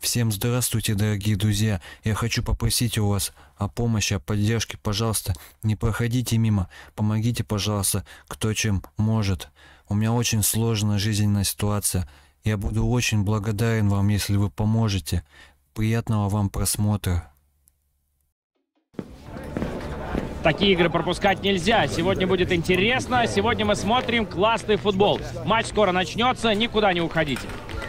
Всем здравствуйте, дорогие друзья. Я хочу попросить у вас о помощи, о поддержке. Пожалуйста, не проходите мимо. Помогите, пожалуйста, кто чем может. У меня очень сложная жизненная ситуация. Я буду очень благодарен вам, если вы поможете. Приятного вам просмотра. Такие игры пропускать нельзя. Сегодня будет интересно. Сегодня мы смотрим классный футбол. Матч скоро начнется. Никуда не уходите.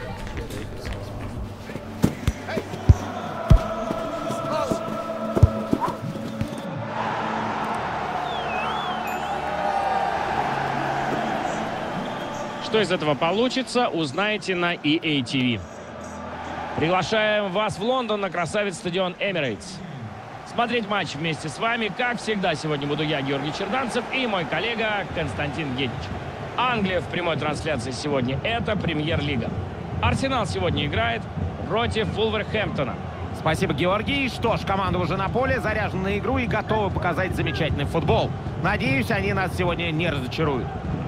Что из этого получится, узнаете на EA TV. Приглашаем вас в Лондон на красавец стадион Emirates. Смотреть матч вместе с вами, как всегда, сегодня буду я, Георгий Черданцев, и мой коллега Константин Генич. Англия в прямой трансляции сегодня – это Премьер-лига. Арсенал сегодня играет против Вулверхэмптона. Спасибо, Георгий. Что ж, команда уже на поле, заряжена на игру и готова показать замечательный футбол. Надеюсь, они нас сегодня не разочаруют.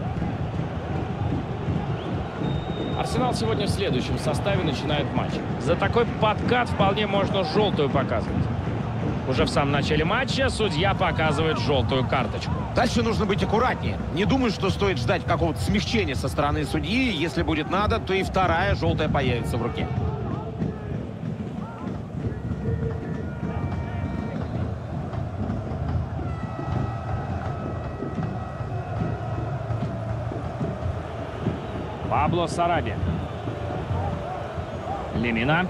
Арсенал сегодня в следующем составе начинает матч. За такой подкат вполне можно желтую показывать. Уже в самом начале матча судья показывает желтую карточку. Дальше нужно быть аккуратнее. Не думаю, что стоит ждать какого-то смягчения со стороны судьи. Если будет надо, то и вторая желтая появится в руке. Пабло Сараби. Лемина.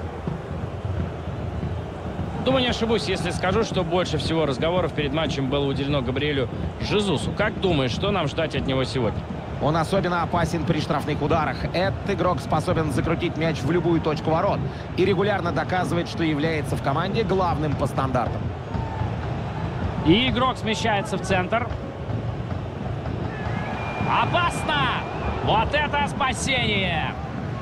Думаю, не ошибусь, если скажу, что больше всего разговоров перед матчем было уделено Габриэлю Жезусу. Как думаешь, что нам ждать от него сегодня? Он особенно опасен при штрафных ударах. Этот игрок способен закрутить мяч в любую точку ворот и регулярно доказывает, что является в команде главным по стандартам. И игрок смещается в центр. Опасно! Вот это спасение!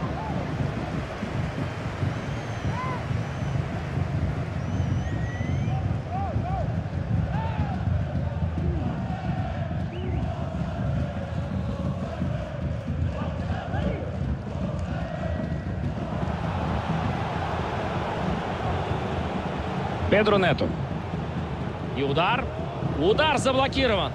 Педро Нето. И удар. Удар заблокирован.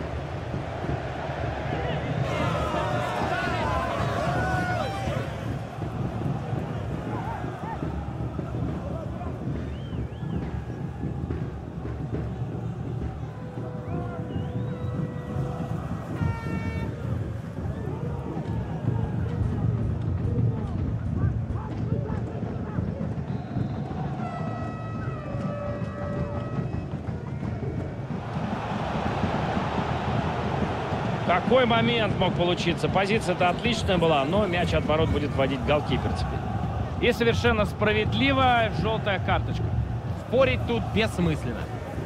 Какой момент мог получиться? Позиция-то отличная была, но мяч от ворот будет вводить голкипер теперь. И совершенно справедливо желтая карточка. Спорить тут бессмысленно.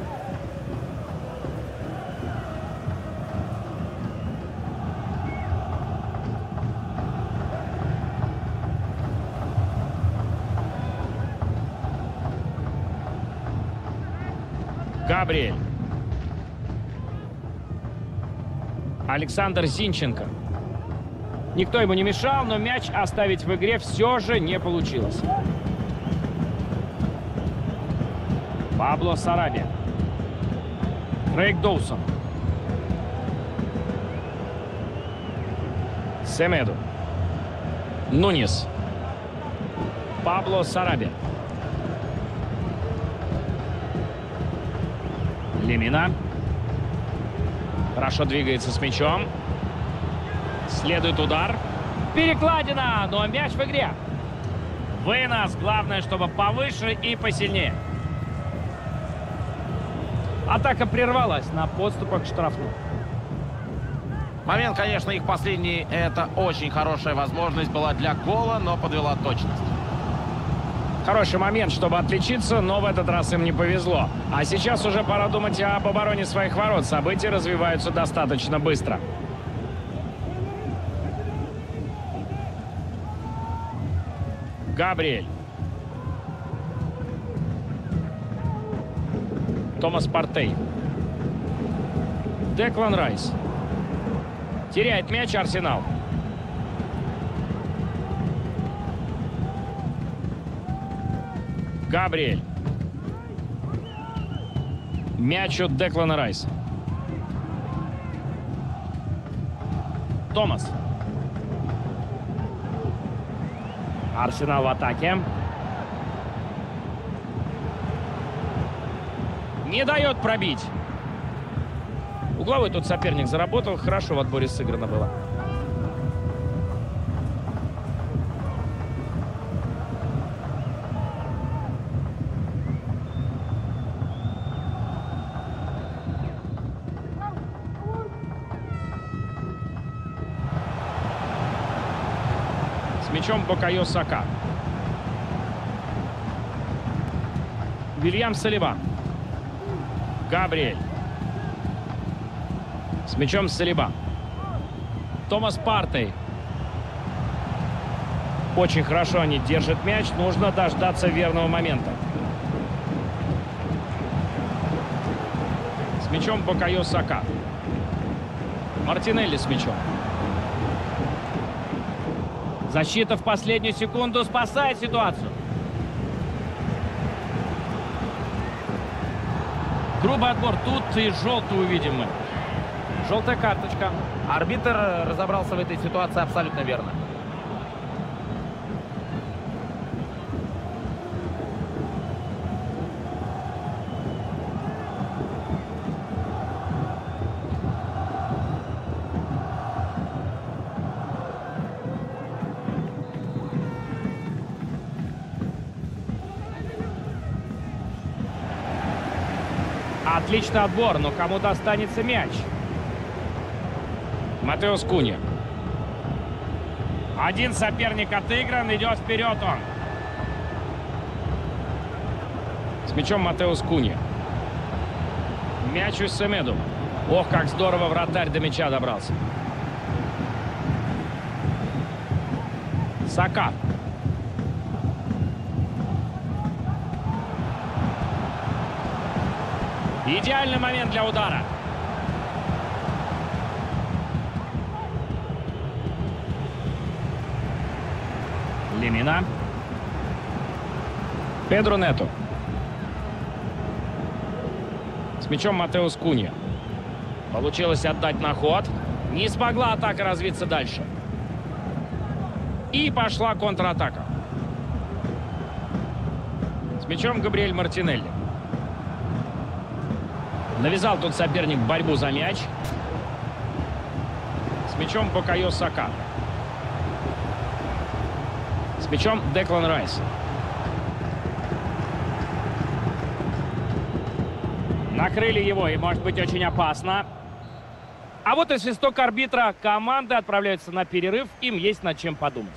Габриэль. Александр Зинченко. Никто ему не мешал, но мяч оставить в игре все же не получилось. Пабло Сараби. Крейг Доусон. Семеду. Нунес. Пабло Сараби. Лемина. Хорошо двигается с мячом. Следует удар. Перекладина, но мяч в игре. Вынос. Главное, чтобы повыше и посильнее. Атака прервалась на подступах к штрафному. Момент, конечно, их последний. Это очень хорошая возможность была для гола, но подвела точность. Хороший момент, чтобы отличиться, но в этот раз им не повезло. А сейчас уже пора думать об обороне своих ворот. События развиваются достаточно быстро. Габриэль. Томас Партей. Деклан Райс. Теряет мяч Арсенал. Габриэль. Мяч от Деклана Райса. Томас. Арсенал в атаке. Не дает пробить. Угловой тут соперник заработал. Хорошо в отборе сыграно было. С мячом Букайо Сака. Вильям Салиба. Габриэль. С мячом Салиба. Томас Партей. Очень хорошо они держат мяч. Нужно дождаться верного момента. С мячом Букайо Сака. Мартинелли с мячом. Защита в последнюю секунду спасает ситуацию. Грубый отбор. Тут и желтую увидим мы. Желтая карточка. Арбитр разобрался в этой ситуации абсолютно верно. Отличный отбор, но кому достанется мяч? Матеус Кунья. Один соперник отыгран, идет вперед он. С мячом Матеус Кунья. Мяч у Семеду. Ох, как здорово вратарь до мяча добрался. Сака. Идеальный момент для удара. Лемина. Педро Нето. С мячом Матеус Кунья. Получилось отдать на ход. Не смогла атака развиться дальше. И пошла контратака. С мячом Габриэль Мартинелли. Навязал тут соперник борьбу за мяч. С мячом Букайо Сака. С мячом Деклан Райс. Накрыли его, и может быть очень опасно. А вот и свисток арбитра. Команды отправляются на перерыв. Им есть над чем подумать.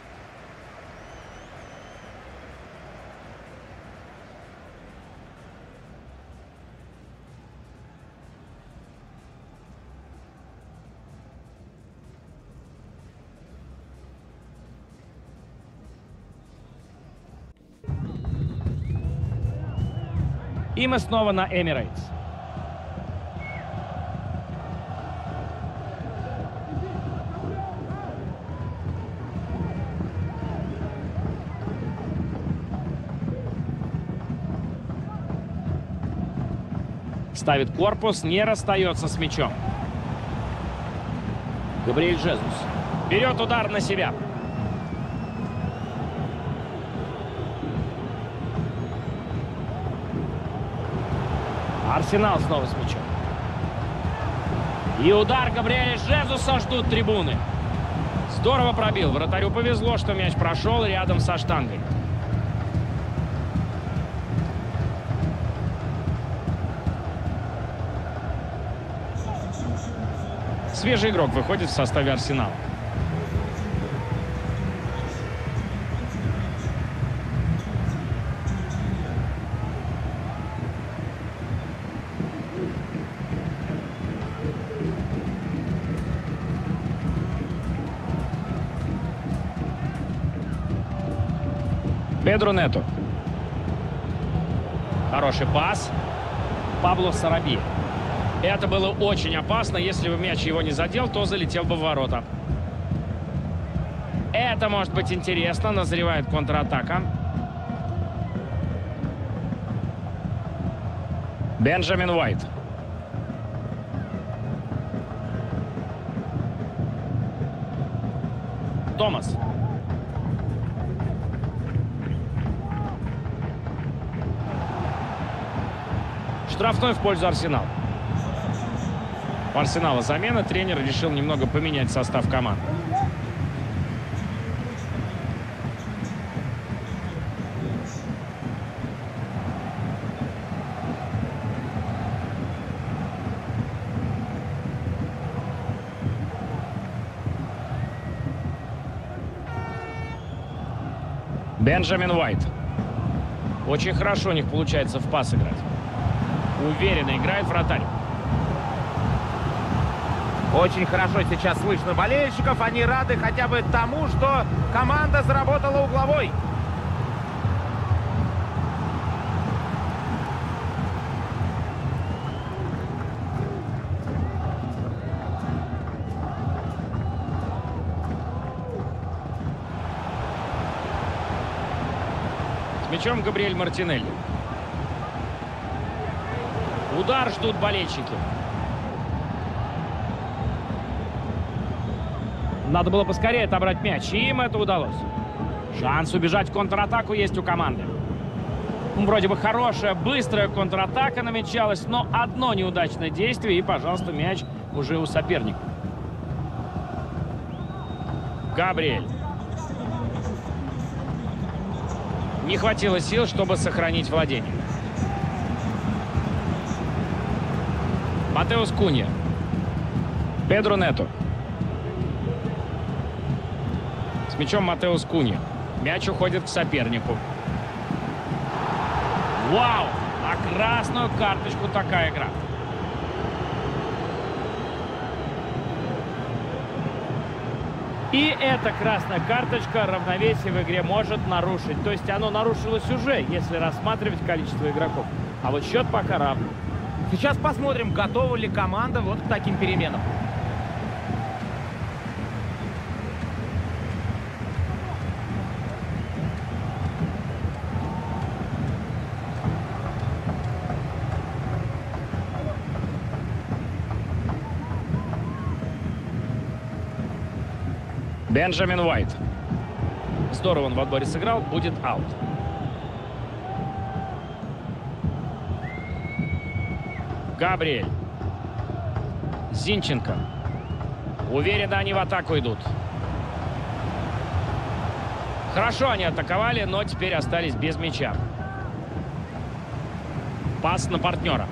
И мы снова на Эмирейтс. Ставит корпус, не расстается с мячом. Габриэль Жезус. Берет удар на себя. Арсенал снова с мячом. И удар Габриэля Жезуса ждут трибуны. Здорово пробил. Вратарю повезло, что мяч прошел рядом со штангой. Свежий игрок выходит в составе Арсенала. Педро Нето. Хороший пас. Пабло Сарабия. Это было очень опасно. Если бы мяч его не задел, то залетел бы в ворота. Это может быть интересно. Назревает контратака. Бенджамин Уайт. Томас. Штрафной в пользу Арсенала. У Арсенала замена. Тренер решил немного поменять состав команды. Бенджамин Уайт. Очень хорошо у них получается в пас играть. Уверенно играет вратарь. Очень хорошо сейчас слышно болельщиков. Они рады хотя бы тому, что команда заработала угловой. С мячом Габриэль Мартинелли. Удар ждут болельщики. Надо было поскорее отобрать мяч, и им это удалось. Шанс убежать в контратаку есть у команды. Вроде бы хорошая, быстрая контратака намечалась, но одно неудачное действие, и, пожалуйста, мяч уже у соперника. Габриэль. Не хватило сил, чтобы сохранить владение. Матеус Кунья. Педро Нето. С мячом Матеус Кунья. Мяч уходит к сопернику. Вау! На красную карточку такая игра. И эта красная карточка равновесие в игре может нарушить. То есть оно нарушилось уже, если рассматривать количество игроков. А вот счет пока равный. Сейчас посмотрим, готова ли команда вот к таким переменам. Бенджамин Уайт. Здорово он в отборе сыграл, будет аут. Габриэль. Зинченко. Уверенно они в атаку идут. Хорошо они атаковали, но теперь остались без мяча. Пас на партнера.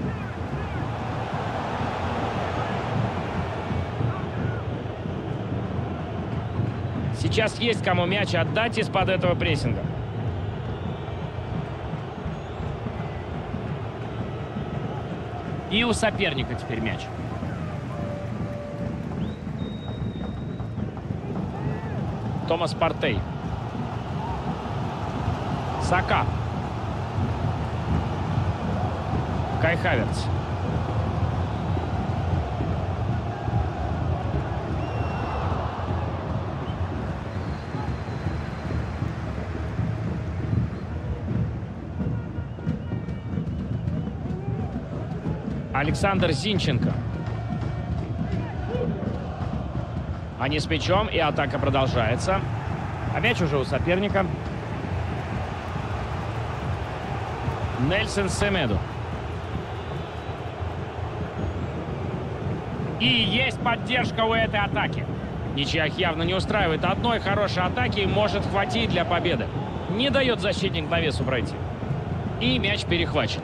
Сейчас есть кому мяч отдать из-под этого прессинга. И у соперника теперь мяч. Томас Партей. Сака. Кай Хаверц. Александр Зинченко. Они с мячом, и атака продолжается. А мяч уже у соперника. Нельсон Семеду. И есть поддержка у этой атаки. Ничья их явно не устраивает. Одной хорошей атаки может хватить для победы. Не дает защитник навесу пройти. И мяч перехвачен.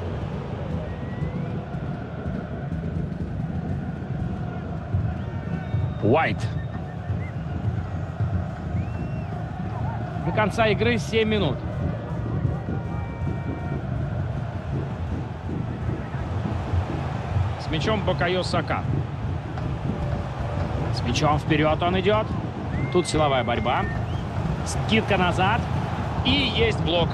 Уайт. До конца игры 7 минут. С мячом Бакайо Сака. С мячом вперед он идет. Тут силовая борьба. Скидка назад. И есть блок.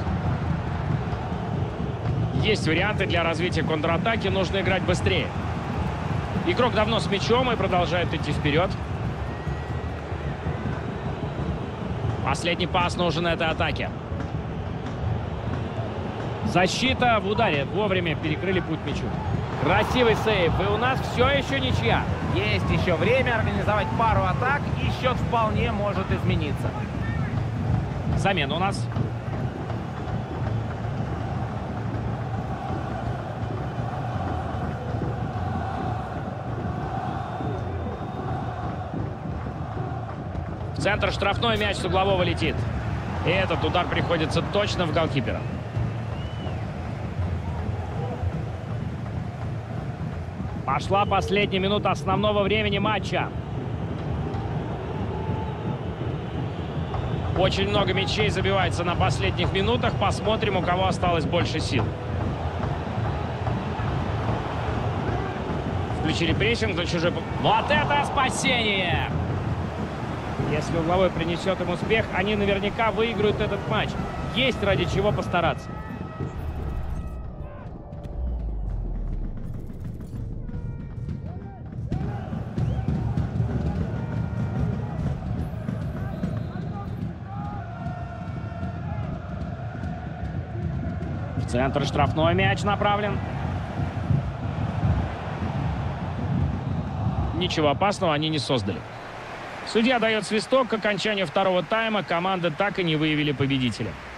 Есть варианты для развития контратаки. Нужно играть быстрее. Игрок давно с мячом и продолжает идти вперед. Последний пас нужен этой атаке. Защита в ударе. Вовремя перекрыли путь мячу. Красивый сейв. И у нас все еще ничья. Есть еще время организовать пару атак, и счет вполне может измениться. Замена у нас. В центр штрафной, мяч с углового летит. И этот удар приходится точно в голкипера. Пошла последняя минута основного времени матча. Очень много мячей забивается на последних минутах. Посмотрим, у кого осталось больше сил. Включили прессинг за чужой... Вот это спасение! Если угловой принесет им успех, они наверняка выиграют этот матч. Есть ради чего постараться. В центр штрафной мяч направлен. Ничего опасного они не создали. Судья дает свисток к окончанию второго тайма. Команды так и не выявили победителя.